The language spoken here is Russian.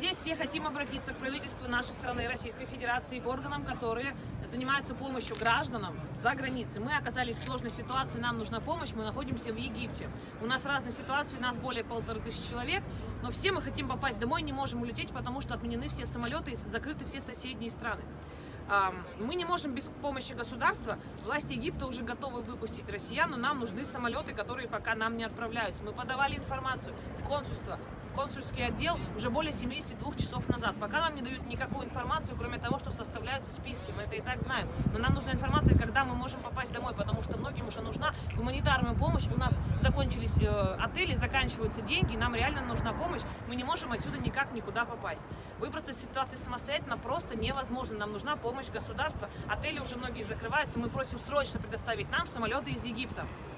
здесь все хотим обратиться к правительству нашей страны, Российской Федерации, к органам, которые занимаются помощью гражданам за границей. Мы оказались в сложной ситуации, нам нужна помощь, мы находимся в Египте. У нас разные ситуации, у нас более 1500 человек, но все мы хотим попасть домой, не можем улететь, потому что отменены все самолеты и закрыты все соседние страны. Мы не можем без помощи государства. Власти Египта уже готовы выпустить россиян, но нам нужны самолеты, которые пока нам не отправляются. Мы подавали информацию в консульство, в консульский отдел уже более 72 часов назад. Пока нам не дают никакую информацию, кроме того, что составляются списки. Мы это и так знаем. Но нам нужна информация, когда мы можем попасть домой, потому что многим уже нужна гуманитарная помощь. У нас закончились отели, заканчиваются деньги, нам реально нужна помощь. Мы не можем отсюда никак никуда попасть. Выбраться из ситуации самостоятельно просто невозможно. Нам нужна помощь государства. Отели уже многие закрываются. Мы просим срочно предоставить нам самолеты из Египта.